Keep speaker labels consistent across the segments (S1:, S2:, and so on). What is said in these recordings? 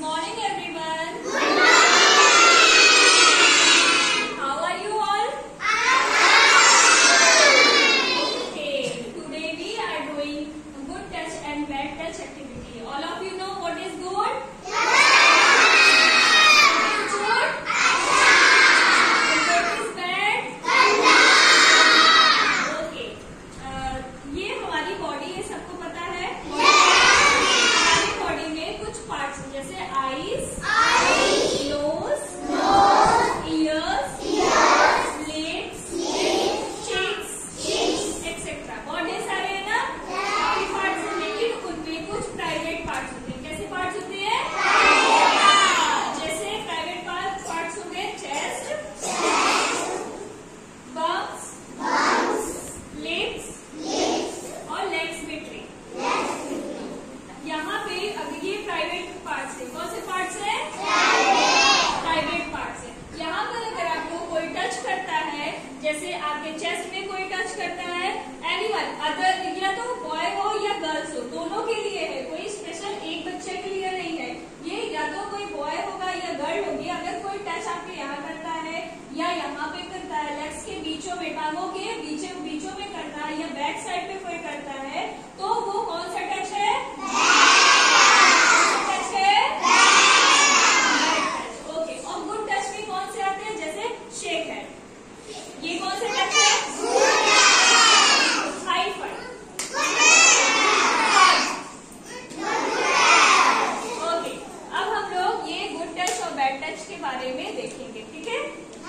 S1: morning everyone. How are you all? Okay, today we are doing good touch and bad touch activity. All of you know what is good? What is good? And what is bad? Okay, ये हमारी body है, सबको पता है। हमारी body में कुछ parts जैसे eyes, nose, ears, lips, cheeks, etcetera. बहुत ढेर सारे है ना पार्ट्स हैं, लेकिन उनमें कुछ प्राइवेट पार्ट्स होते हैं। कैसे पार्ट्स होते हैं? जैसे प्राइवेट पार्ट्स हो गए चेस्ट, बम्स, लिप्स और लेग्स बिटवीन। यहाँ पे अगर ये प्राइवेट पार्ट्स है, कौन से पार्ट्स है? प्राइवेट पार्ट्स है। यहाँ पर अगर आपको कोई टच करता है, जैसे आपके चेस्ट में कोई टच करता है, एनीवन अदर, या तो बॉय हो या गर्ल्स हो, दोनों के लिए है, कोई स्पेशल एक बच्चे के लिए नहीं है। ये या तो कोई बॉय होगा या गर्ल होगी। अगर कोई टच आपके यहाँ करता है या यहाँ पे करता है, लेग्स के बीचों में, टांगों के बीचों में करता है या बैक साइड पे कोई करता है, तो वो कौन सा टच है? ओके, और गुड टच में कौन से आते हैं? जैसे शेक हैंड, ये कौन से टच है? High five. ओके, अब हम लोग ये गुड टच और बैड टच के बारे में देखेंगे, ठीक है?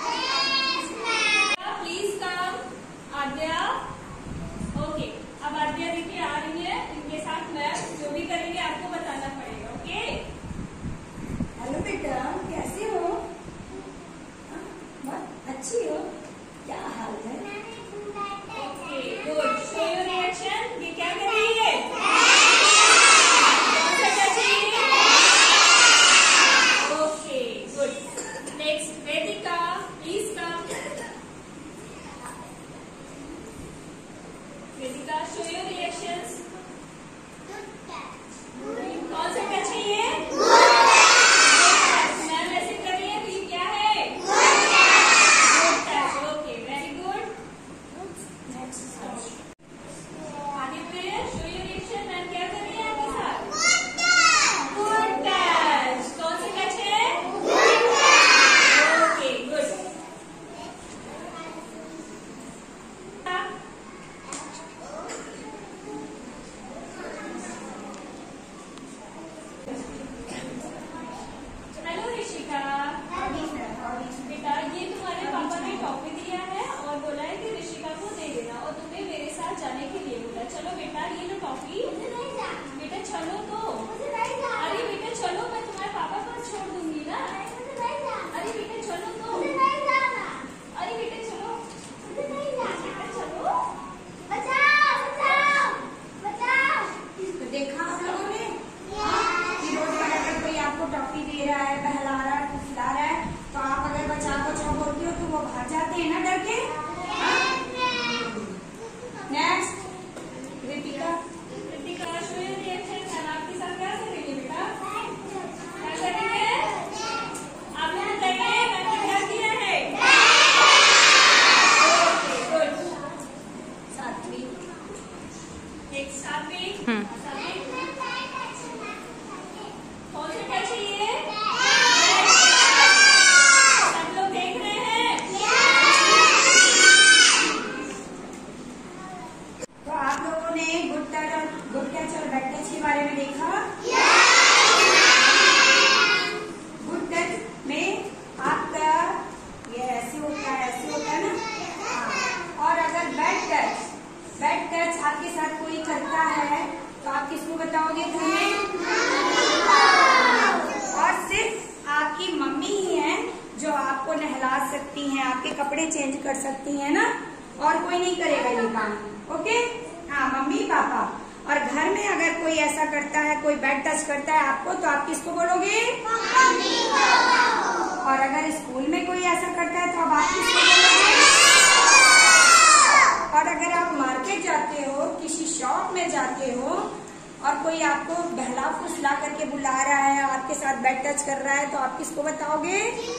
S1: Please come Adya. ओके, अब आद्या देखिए आ रही है, इनके साथ मैं जो भी करेंगे आपको बताना पड़ेगा। ओके,
S2: हेलो बेटा, कैसे हो? बहुत अच्छी हो, क्या हाल है?
S1: Okay, good. Show your reaction. ये क्या कर रही है? कौन सा टच है ये? Okay, good. Next Vedika, please come. Vedika, show your reactions. कौन सा टच है ये? मैम ऐसे कर रही है, तो ये क्या है? Good touch. Okay, very good. Aditya, show your reaction. Ma'am क्या कर रही है आपके साथ? Good touch. कौन सा टच है? Okay, good. हेलो ऋषिका। बेटा, ये तुम्हारे पापा ने टॉफी दिया है और बोला है कि ऋषिका को दे देना, और तुम्हें मेरे साथ जाने के लिए बोला। चलो बेटा, ये लो टॉफी। बेटा चलो तो। अरे बेटा चलो, मैं तुम्हारे पापा को छोड़ दूंगी ना। अरे बेटा चलो तो। अरे बेटा चलो। बेटा चलो।
S2: तो देखा आप लोगों ने कि रोड पर अगर कोई आपको टॉफी दे रहा है, बहला रहा है, फुसला रहा है, तो आप अगर बचाओ बचाओ बोलती हो तो वो भाग जाते हैं ना डर के। Next Ritika.
S1: Kritika, show your reaction. Ma'am आपके साथ क्या कर रही है बेटा? क्या कर रही है? आप लोग बताइए, मैंने क्या किया है? Okay, good.
S2: सात्विक।
S1: नेक्स्ट सात्विक। सात्विक, कौन सा टच है ये? सब लोग देख रहे हैं?
S2: तो आप लोगों ने गुड टच और बैड टच के बारे में देखा। गुड टच में आपका ये ऐसे होता है ना। हाँ। और अगर बैड टच आपके साथ कोई करता है, तो आप किसको बताओगे घर में? और सिर्फ आपकी मम्मी ही है जो आपको नहला सकती हैं, आपके कपड़े चेंज कर सकती हैं ना, और कोई नहीं करेगा ये काम। ओके, हाँ, मम्मी पापा। और घर में अगर कोई ऐसा करता है, कोई बैड टच करता है आपको, तो आप किसको बोलोगे? और अगर स्कूल में कोई ऐसा करता है तो अब आप किसको बोलोगे? और अगर आप मार्केट जाते हो, किसी शॉप में जाते हो और कोई आपको बहला फुसला करके बुला रहा है, आपके साथ बेड टच कर रहा है, तो आप किसको बताओगे?